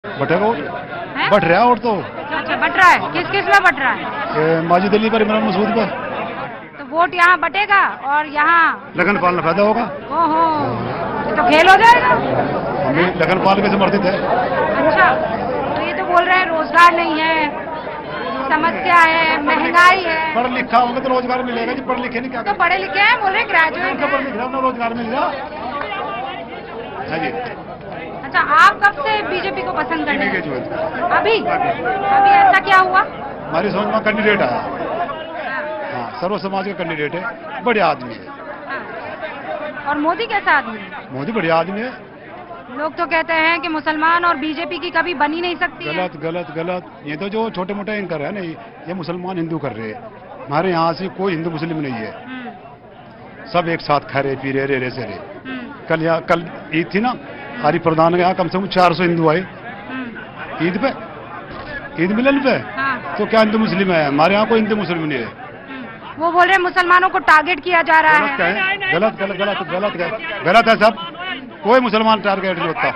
बटेगा vote, but रहा है और तो। अच्छा, बट रहा है। किस किस में बट रहा है? माजिद अली पर, इमरान मसूद पर। तो वोट यहाँ बटेगा और यहाँ लगन पाल में फायदा होगा। ओहो, तो खेल हो जाएगा। हमें लगन पाल के समर्थित है। अच्छा, तो ये तो बोल रहे हैं रोजगार नहीं है, समस्या है, महंगाई है। पढ़ लिखा होगा तो रोजगार मिलेगा जी, पढ़े लिखे नहीं क्या? तो पढ़े लिखे हैं, बोल रहे ग्रेजुएट पढ़ लिख रहा हूँ, रोजगार मिल रहा है जी। अच्छा, आप कब से बीजेपी को पसंद करते हैं? अभी ऐसा क्या हुआ? हमारी समझ में कैंडिडेट आया। हाँ, सर्व समाज का कैंडिडेट है, बढ़िया आदमी है। हाँ। और मोदी कैसा आदमी है? मोदी बढ़िया आदमी है। लोग तो कहते हैं कि मुसलमान और बीजेपी की कभी बनी नहीं सकती है। गलत गलत गलत। ये तो जो छोटे मोटे एंकर है ना, ये मुसलमान हिंदू कर रहे हैं। हमारे यहाँ से कोई हिंदू मुस्लिम नहीं है, सब एक साथ खा रहे पी रहे रे से रहे। कल ईद थी ना, हरि प्रधान के यहाँ कम से कम 400 हिंदू आए ईद पे, ईद मिलन पे। हाँ। तो क्या हिंदू मुस्लिम है? हमारे यहाँ कोई हिंदू मुस्लिम नहीं है। वो बोल रहे हैं मुसलमानों को टारगेट किया जा रहा है। गलत गलत गलत गलत गलत है सब। कोई मुसलमान टारगेट नहीं होता।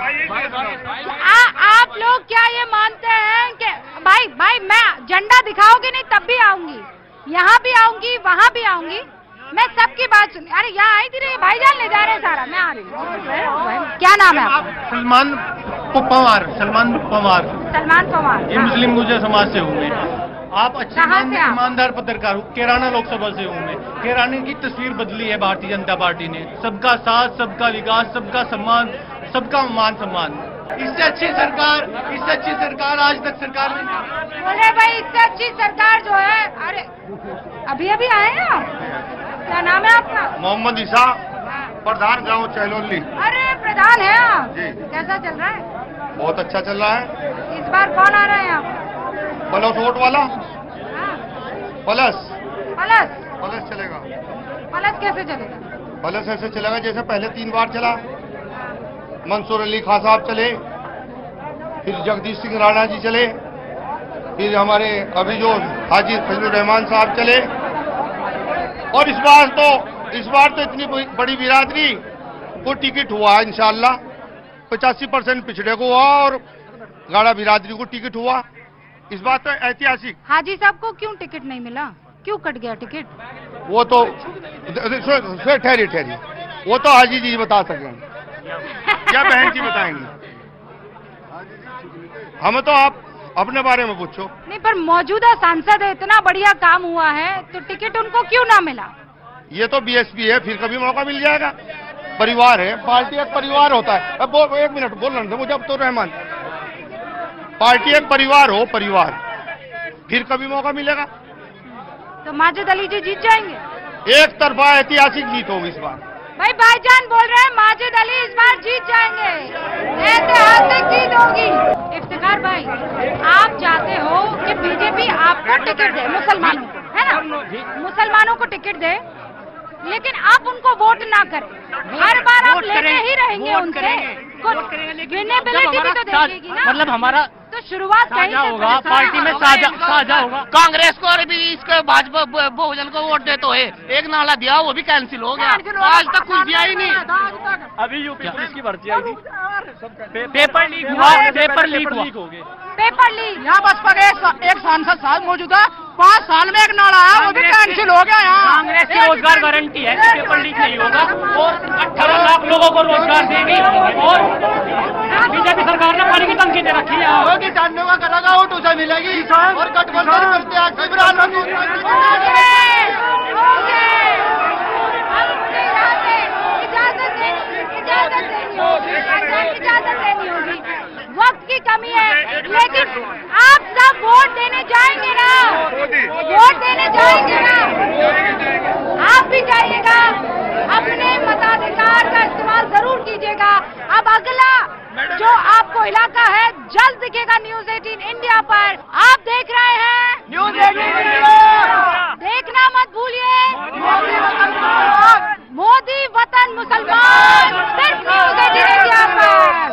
आप लोग क्या ये मानते हैं कि भाई मैं झंडा दिखाओगे नहीं तब भी आऊंगी, यहाँ भी आऊंगी, वहाँ भी आऊंगी, मैं सबकी बात सुन। अरे यहाँ आई थी रे, भाईजान ले जा रहे हैं सारा, मैं आ रही हूँ। क्या नाम है आपका? सलमान पवार। सलमान पवार। ये मुस्लिम गुर्जर समाज से हूँ मैं। आप अच्छे ईमानदार पत्रकार हो। कैराना लोकसभा से हूँ मैं। कैराने की तस्वीर बदली है भारतीय जनता पार्टी ने। सबका साथ, सबका विकास, सबका सम्मान, सबका मान सम्मान। इससे अच्छी सरकार आज तक सरकार में। बोले भाई, इससे अच्छी सरकार जो है। अरे अभी आए हैं आप? क्या नाम है आपका? मोहम्मद ईसा, प्रधान गांव चहलोली। अरे प्रधान है आप जी। कैसा चल रहा है? बहुत अच्छा चल रहा है। इस बार कौन आ रहा है आप? प्लस वोट वाला। प्लस चलेगा। प्लस कैसे चलेगा? प्लस ऐसे चलेगा जैसे पहले 3 बार चला। मंसूर अली खान साहब चले, फिर जगदीश सिंह राणा जी चले, फिर हमारे अभी जो हाजी फजलुर रहमान साहब चले। और इस बार तो इतनी बड़ी बिरादरी को टिकट हुआ है इंशाल्लाह। 85% पिछड़े को हुआ और गाड़ा बिरादरी को टिकट हुआ। इस बात तो ऐतिहासिक। हाजी साहब को क्यों टिकट नहीं मिला? क्यों कट गया टिकट? वो तो ठहरी वो तो हाजी जी बता सकेंगे या बहन जी बताएंगे। हमें तो आप अपने बारे में पूछो। नहीं, पर मौजूदा सांसद है, इतना बढ़िया काम हुआ है, तो टिकट उनको क्यों ना मिला? ये तो बीएसपी है, फिर कभी मौका मिल जाएगा। परिवार है, पार्टी एक परिवार होता है। अब 1 मिनट बोलना मुझे। अब तो रहमान, पार्टी एक परिवार फिर कभी मौका मिलेगा। तो माजिद अली जी जीत जाएंगे। एक तरफा ऐतिहासिक जीत होगी इस बार। भाई भाईजान बोल रहे हैं माजिद अली इस बार जीत जाएंगे, ऐतिहासिक जीत होगी। इफ्तिखार भाई, आप चाहते हो कि बीजेपी आपको टिकट दे, मुसलमानों को, है ना? मुसलमानों को टिकट दे, लेकिन आप उनको वोट ना करें। हर बार आप लेते ही रहेंगे उनसे। विनेबिलिटी भी तो देखेगी ना। मतलब हमारा तो शुरुआत साझा होगा, पार्टी में साझा होगा। कांग्रेस को और भी इसके भाजपा बहुजन को वोट दे तो है। एक नाला दिया, वो भी कैंसिल हो गया। आज तक कुछ दिया ही नहीं। अभी यूपी पुलिस की भर्ती आई थी, पेपर लीक हुआ। Paper leak. यहाँ बसपा के एक सांसद साहब मौजूदा 5 साल में एक नाला आया, वो भी कैंसिल हो गया। यहाँ कांग्रेस की रोजगार गारंटी है कि पेपर लीक नहीं होगा और 18 लाख लोगों को रोजगार देगी। और बीजेपी सरकार ने पानी की टंकी दे रखी है। किसानों का गला वोट उसे मिलेगी और गठबंधन करते हैं। इजाजत देनी होगी, वक्त की कमी है, लेकिन आप सब वोट देने जाएंगे ना? वोट देने जाएंगे ना? आप भी जाइएगा, अपने मताधिकार का इस्तेमाल जरूर कीजिएगा। अब अगला जो आपको इलाका है जल्द दिखेगा न्यूज़ 18 इंडिया पर। आप देख रहे हैं न्यूज़ 18 इंडिया। देखना मत भूलिए। मोदी वतन मुसलमान, सिर्फ न्यूज़ 18 इंडिया पर।